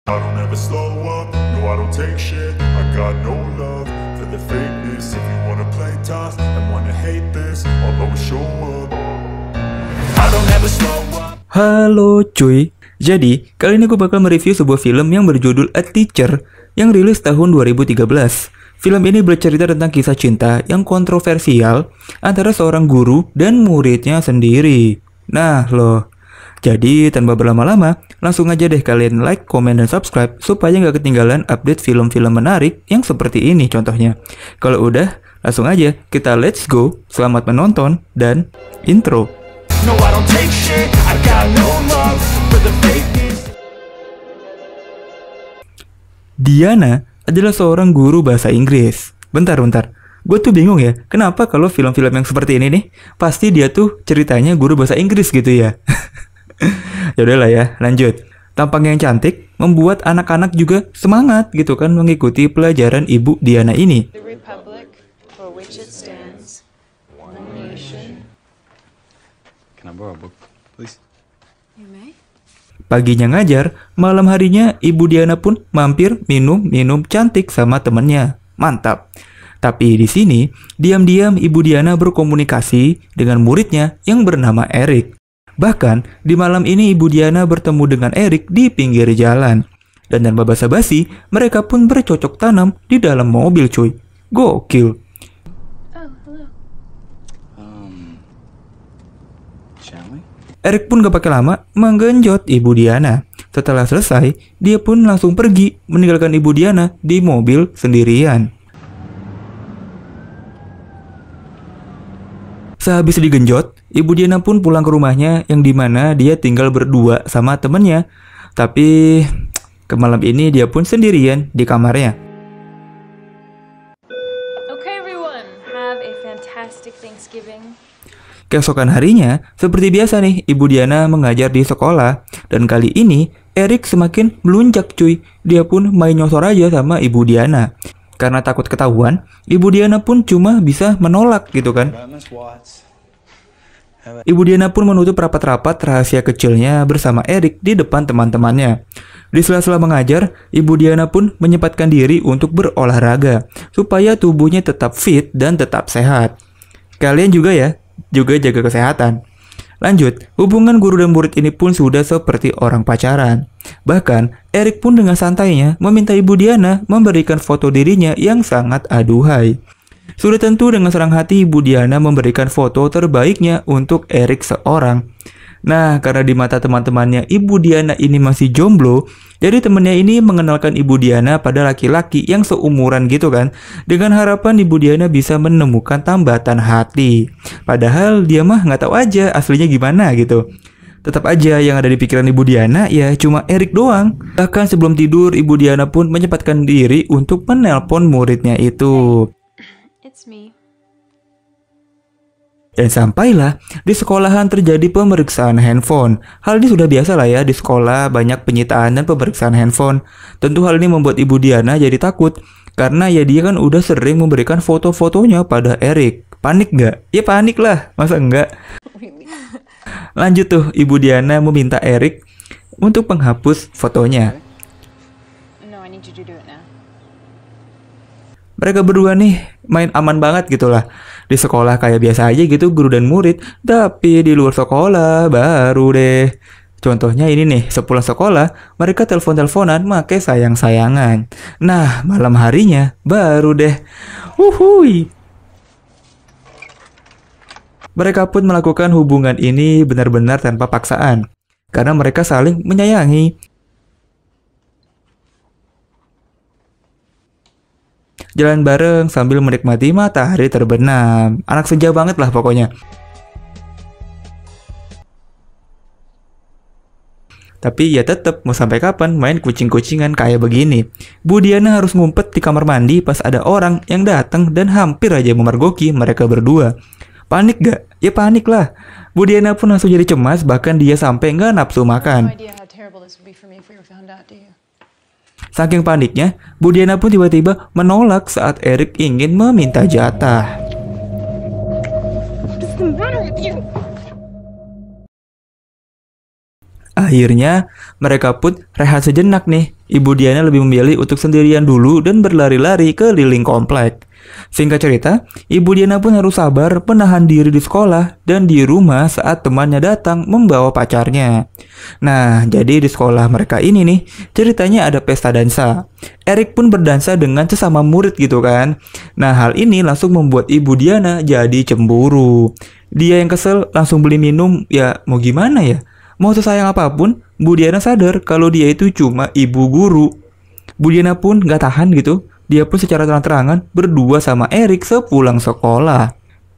I don't ever slow up, no I don't take shit. I got no love for the fakeness. If you wanna play tough and wanna hate this, I'll always show up. I don't ever slow up. Halo cuy, jadi kali ini gue bakal mereview sebuah film yang berjudul A Teacher yang rilis tahun 2013. Film ini bercerita tentang kisah cinta yang kontroversial antara seorang guru dan muridnya sendiri. Nah loh, jadi tanpa berlama-lama, langsung aja deh kalian like, komen, dan subscribe supaya nggak ketinggalan update film-film menarik yang seperti ini contohnya. Kalau udah, langsung aja kita let's go, selamat menonton, dan intro. No, I don't take shit. I got no love for the fakeness. Diana adalah seorang guru bahasa Inggris. Bentar. Gue tuh bingung ya, kenapa kalau film-film yang seperti ini nih, pasti dia tuh ceritanya guru bahasa Inggris gitu ya. Yaudahlah ya, lanjut. Tampang yang cantik membuat anak-anak juga semangat gitu kan mengikuti pelajaran Ibu Diana ini. The Republic for which it stands, one nation. Can I borrow a book, please? You may. Paginya ngajar, malam harinya Ibu Diana pun mampir minum cantik sama temennya. Mantap. Tapi di sini, diam-diam Ibu Diana berkomunikasi dengan muridnya yang bernama Eric. Bahkan, di malam ini Ibu Diana bertemu dengan Eric di pinggir jalan. Dan tanpa basa-basi, mereka pun bercocok tanam di dalam mobil cuy. Gokil. Oh, hello. Shall we? Eric pun gak pakai lama menggenjot Ibu Diana. Setelah selesai, dia pun langsung pergi meninggalkan Ibu Diana di mobil sendirian. Sehabis digenjot, Ibu Diana pun pulang ke rumahnya yang dimana dia tinggal berdua sama temennya. Tapi ke malam ini dia pun sendirian di kamarnya. Okay, everyone, have a fantastic Thanksgiving. Keesokan harinya, seperti biasa nih, Ibu Diana mengajar di sekolah. Dan kali ini, Eric semakin melunjak cuy. Dia pun main nyosor aja sama Ibu Diana. Karena takut ketahuan, Ibu Diana pun cuma bisa menolak gitu kan. Ibu Diana pun menutup rapat-rapat rahasia kecilnya bersama Eric di depan teman-temannya. Di sela-sela mengajar, Ibu Diana pun menyempatkan diri untuk berolahraga supaya tubuhnya tetap fit dan tetap sehat. Kalian juga ya, juga jaga kesehatan. Lanjut, hubungan guru dan murid ini pun sudah seperti orang pacaran. Bahkan, Eric pun dengan santainya meminta Ibu Diana memberikan foto dirinya yang sangat aduhai. Sudah tentu dengan senang hati Ibu Diana memberikan foto terbaiknya untuk Eric seorang. Nah, karena di mata teman-temannya Ibu Diana ini masih jomblo, jadi temannya ini mengenalkan Ibu Diana pada laki-laki yang seumuran gitu kan, dengan harapan Ibu Diana bisa menemukan tambatan hati. Padahal dia mah nggak tahu aja aslinya gimana gitu. Tetap aja yang ada di pikiran Ibu Diana ya cuma Eric doang. Bahkan sebelum tidur Ibu Diana pun menyempatkan diri untuk menelpon muridnya itu. It's me. Dan sampailah di sekolahan terjadi pemeriksaan handphone. Hal ini sudah biasa lah ya, di sekolah banyak penyitaan dan pemeriksaan handphone. Tentu hal ini membuat Ibu Diana jadi takut, karena ya dia kan udah sering memberikan foto-fotonya pada Eric. Panik nggak? Ya panik lah, masa enggak? Lanjut tuh, Ibu Diana meminta Eric untuk menghapus fotonya. No, I need you to do it now. Mereka berdua nih main aman banget gitu lah. Di sekolah kayak biasa aja gitu guru dan murid. Tapi di luar sekolah baru deh. Contohnya ini nih, sepulang sekolah mereka telepon-teleponan make sayang-sayangan. Nah malam harinya baru deh. Wuhui. Mereka pun melakukan hubungan ini benar-benar tanpa paksaan. Karena mereka saling menyayangi. Jalan bareng sambil menikmati matahari terbenam. Anak senja banget lah pokoknya. Tapi ya tetep mau sampai kapan main kucing-kucingan kayak begini. Bu Diana harus ngumpet di kamar mandi pas ada orang yang datang dan hampir aja memergoki mereka berdua. Panik gak? Ya panik lah. Bu Diana pun langsung jadi cemas, bahkan dia sampai nggak nafsu No makan. idea how terrible this would be for me if we were found out, do you? Saking paniknya, Bu Diana pun tiba-tiba menolak saat Eric ingin meminta jatah. Akhirnya mereka pun rehat sejenak nih. Ibu Diana lebih memilih untuk sendirian dulu dan berlari-lari keliling komplek. Singkat cerita, Ibu Diana pun harus sabar menahan diri di sekolah dan di rumah saat temannya datang membawa pacarnya. Nah, jadi di sekolah mereka ini nih, ceritanya ada pesta dansa. Erik pun berdansa dengan sesama murid gitu kan. Nah, hal ini langsung membuat Ibu Diana jadi cemburu. Dia yang kesel langsung beli minum, ya mau gimana ya? Mau sesayang apapun, Bu Diana sadar kalau dia itu cuma ibu guru. Bu Diana pun gak tahan gitu. Dia pun secara terang-terangan berdua sama Erik sepulang sekolah.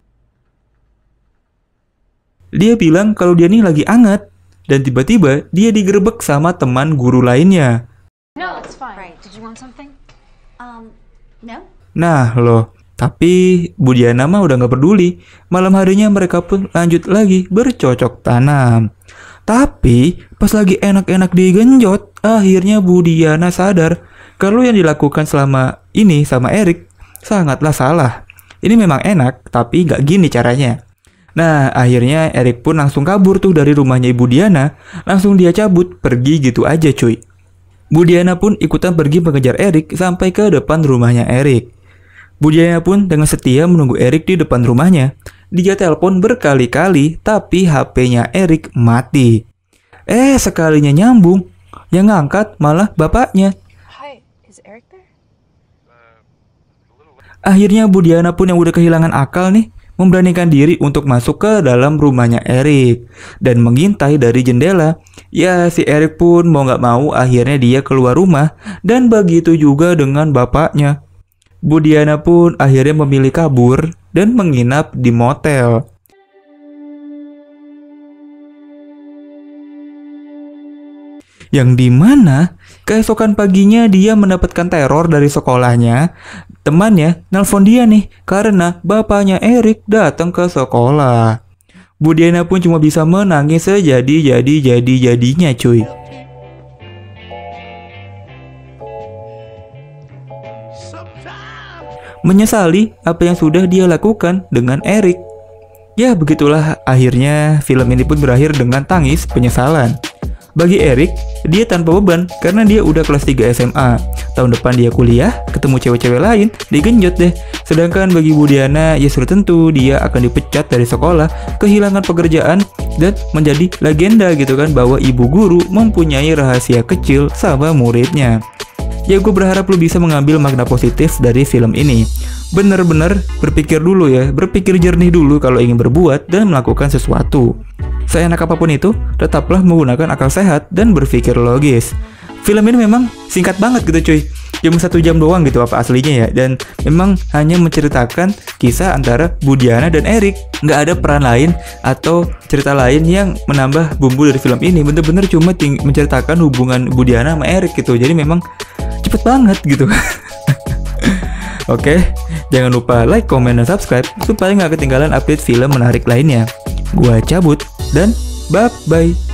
Dia bilang kalau dia nih lagi anget. Dan tiba-tiba dia digerebek sama teman guru lainnya. No, it's fine. Right. Did you want something? No? Nah loh, tapi Bu Diana mah udah gak peduli. Malam harinya mereka pun lanjut lagi bercocok tanam. Tapi pas lagi enak-enak digenjot, akhirnya Bu Diana sadar kalau yang dilakukan selama ini sama Erik sangatlah salah. Ini memang enak, tapi gak gini caranya. Nah, akhirnya Erik pun langsung kabur tuh dari rumahnya Ibu Diana. Langsung dia cabut, pergi gitu aja cuy. Bu Diana pun ikutan pergi mengejar Erik sampai ke depan rumahnya Erik. Bu Diana pun dengan setia menunggu Erik di depan rumahnya. Dia telepon berkali-kali, tapi HP-nya Erik mati. Sekalinya nyambung, yang ngangkat malah bapaknya. Hi, is Eric there? Akhirnya Bu Diana pun yang udah kehilangan akal nih, memberanikan diri untuk masuk ke dalam rumahnya Erik dan mengintai dari jendela. Ya, si Erik pun mau gak mau akhirnya dia keluar rumah dan begitu juga dengan bapaknya. Bu Diana pun akhirnya memilih kabur dan menginap di motel. Yang dimana keesokan paginya dia mendapatkan teror dari sekolahnya. Temannya nelpon dia nih karena bapaknya Erik datang ke sekolah. Bu Diana pun cuma bisa menangis sejadi-jadinya cuy. Menyesali apa yang sudah dia lakukan dengan Erik. Ya begitulah akhirnya film ini pun berakhir dengan tangis penyesalan. Bagi Erik, dia tanpa beban karena dia udah kelas 3 SMA. Tahun depan dia kuliah, ketemu cewek-cewek lain, digenjot deh. Sedangkan bagi Bu Diana, ya sudah tentu dia akan dipecat dari sekolah, kehilangan pekerjaan, dan menjadi legenda gitu kan bahwa ibu guru mempunyai rahasia kecil sama muridnya. Ya gue berharap lu bisa mengambil makna positif dari film ini. Bener-bener berpikir dulu ya, berpikir jernih dulu kalau ingin berbuat dan melakukan sesuatu. Seenak apapun itu, tetaplah menggunakan akal sehat dan berpikir logis. Film ini memang singkat banget gitu cuy, cuma 1 jam doang gitu apa aslinya ya. Dan memang hanya menceritakan kisah antara Bu Diana dan Erik. Nggak ada peran lain atau cerita lain yang menambah bumbu dari film ini. Bener-bener cuma menceritakan hubungan Bu Diana sama Erik gitu. Jadi memang cepet banget gitu. Oke, jangan lupa like, comment, dan subscribe supaya nggak ketinggalan update film menarik lainnya. Gua cabut dan bye-bye.